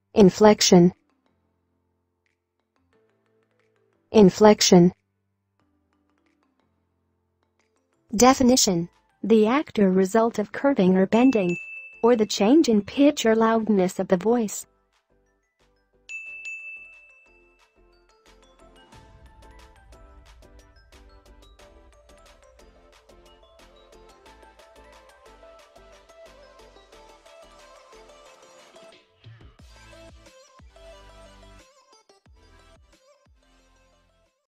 Inflection. Inflection. Definition: the act or result of curving or bending, or the change in pitch or loudness of the voice.